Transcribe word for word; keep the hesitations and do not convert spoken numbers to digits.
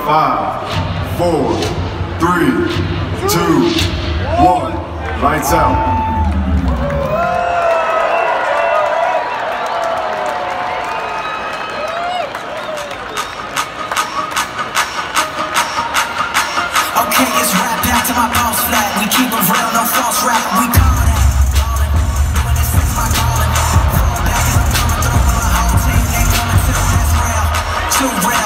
Five, four, three, two, one. Lights out. Okay, it's rap back to my boss flat. We keep it real, no false rap. We call it. When it's fixed, my calling. Fall back as I'm coming through with my whole team. They coming too, that's real. Too real.